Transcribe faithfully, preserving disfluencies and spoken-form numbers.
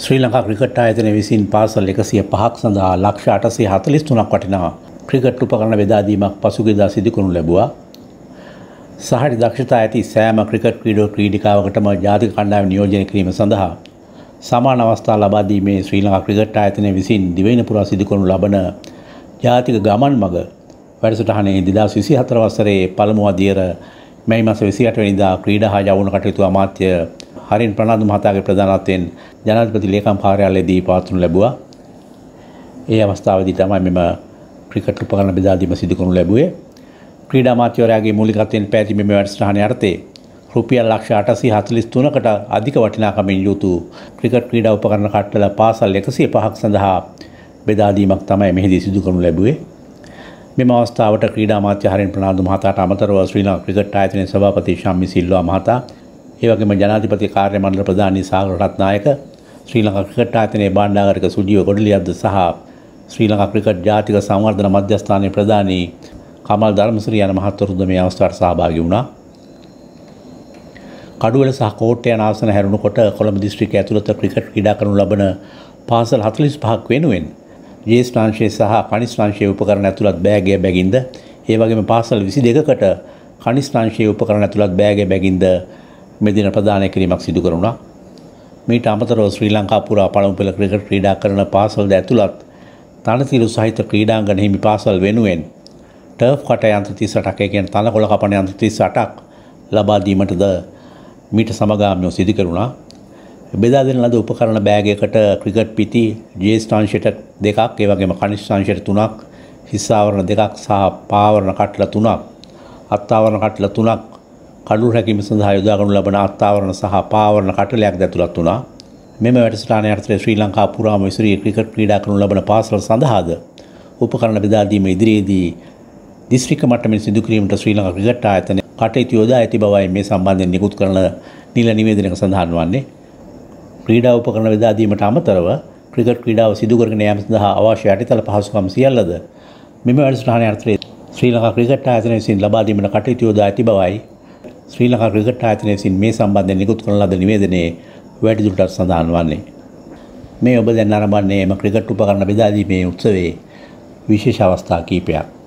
ශ්‍රී Lanka cricket ආයතනය විසින් පාසල් එකසිය පහක් සඳහා ලක්ෂ අටසිය හතළිස් තුනක් වටිනා ක්‍රිකට් උපකරණ බෙදා දීමක් පසුගියදා සිදු කරනු ලැබුවා. සහරි දක්ෂතා ඇති සෑම ක්‍රිකට් ක්‍රීඩක ක්‍රීඩිකාවකටම ජාතික කණ්ඩායම නියෝජනය කිරීම සඳහා සමාන අවස්ථා ලබා දීමේ ශ්‍රී ලංකා ක්‍රිකට් ආයතනය විසින් දිවයින පුරා සිදු කරනු ලබන ජාතික ගමන් මඟ වැඩසටහනේ දෙදාස් විසිහතර වසරේ පළමු අදියර මැයි මාස විසිඅට වෙනිදා ක්‍රීඩා හා යෞවන කටයුතු අමාත්‍ය හරින් ප්‍රනාන්දු මහතාගේ ප්‍රධානත්වයෙන් ජනාධිපති ලේකම් කාර්යාලයේදී පවත්වනු ලැබුවා. ඒ අවස්ථාවේදී තමයි මෙම ක්‍රිකට් උපකරණ බෙදා දීම සිදු කරනු ලැබුවේ. ක්‍රීඩා අමාත්‍යවරයාගේ මූලිකත්වයෙන් පැවති මෙම වැඩසටහනේ අර්ථය රුපියල් ලක්ෂ අටසිය හතළිස් තුනකට අධික වටිනාකමින් යුතු ක්‍රිකට් ක්‍රීඩා උපකරණ කට්ටල පාසල් එකසිය පහක් සඳහා බෙදා දීමක් තමයි මෙහිදී සිදු කරනු ලැබුවේ. මෙම අවස්ථාවට ක්‍රීඩා අමාත්‍ය හරින් ප්‍රනාන්දු මහතාට අමතරව ශ්‍රී ලංකා ක්‍රිකට් ආයතනයේ සභාපති ශම්මි සිල්වා මහතා, ඒ වගේම ජනාධිපති කාර්ය මණ්ඩල ප්‍රධානී සාගර රත්නායක, ශ්‍රී ලංකා ක්‍රිකට් ආයතනයේ භාණ්ඩාගාරික සුජීව ගොඩලියද්ද සහ ශ්‍රී ලංකා ක්‍රිකට් ජාතික සංවර්ධන මධ්‍යස්ථානයේ ප්‍රධානී කමල් ධර්මසිරි යන මහත්වරුන්ද මේ අවස්ථාවට සහභාගී වුණා. කඩුවල සහ කෝට්ටේ යන ආසන හැරුණුකොට කොළඹ දිස්ත්‍රික්කය ඇතුළත ක්‍රිකට් ක්‍රීඩා කරනු ලබන පාසල් හතළිස් පහක් වෙනුවෙන් ජේෂ්ඨාංශයේ සහ කනිෂ්ඨාංශයේ උපකරණ ඇතුළත් බෑගය බැගින්ද, ඒ වගේම පාසල් විසි දෙකකට කනිෂ්ඨාංශයේ උපකරණ ඇතුළත් බෑගය බැගින්ද මේ දින ප්‍රදානය කිරීමක් සිදු කරුණා. මීට අමතරව ශ්‍රී ලංකා පුරා පළමු පෙළ ක්‍රිකට් ක්‍රීඩා කරන පාසල්ද ඇතුළත් තනතිරු සහිත ක්‍රීඩාංගන හිමි පාසල් වෙනුවෙන් ටර්ෆ් කට යන්ත්‍ර තිස් අටක්, ඒ කියන්නේ තනකොළ කපන යන්ත්‍ර තිස් අටක් ලබා දීමටද මීට සමගාමීව සිදු කරුණා. බෙදා දෙන ලද උපකරණ බෑගයකට ක්‍රිකට් පිටි ජේෂ්ඨාංශයට දෙකක්, ඒ වගේම කනිෂ්ඨාංශයට තුනක්, හිස් ආවරණ දෙකක් සහ පාවරණ කට්ටල තුනක්, අත්ආවරණ කට්ටල තුනක්, කඩුළු රැකීම සඳහා යොදා ගනු ලබන අත්ආවරණ සහ පාවරණ කට්ටලයක් ඇතුළත් වුණා. මෙම වැඩසටහනේ අර්ථය ශ්‍රී ලංකා පුරාම විසිරී ක්‍රිකට් ක්‍රීඩා කරනු ලබන පාසල් සඳහාද උපකරණ බෙදා දීම ඉදිරියේදී දිස්ත්‍රික්ක මට්ටමින් සිදු කිරීමට ශ්‍රී ලංකා ක්‍රිකට් ආයතනය කටයුතු යොදා ඇති බවයි මේ සම්බන්ධයෙන් නිකුත් කරන නිල නිවේදනයක සඳහන් වන්නේ. ක්‍රීඩා උපකරණ බෙදා දීමට අමතරව ක්‍රිකට් ක්‍රීඩාව සිදු කරගෙන යාම සඳහා අවශ්‍ය යටිතල පහසුකම් සියල්ලද මෙම වැඩසටහනේ අර්ථය ශ්‍රී ලංකා ක්‍රිකට් ආයතනය විසින් ලබා දීමට කටයුතු යොදා ඇති බවයි ශ්‍රී ලංකා ක්‍රිකට් ආයතනය විසින් මේ සම්බන්ධයෙන් නිකුත් කරන ලද නිවේදනයේ වැඩිදුරටත් සඳහන් වන්නේ. මේ ඔබ දැන් ආරම්භන්නේ එම ක්‍රිකට් උපකරණ බෙදා දීමේ උත්සවයේ විශේෂ අවස්ථා කිහිපයක්.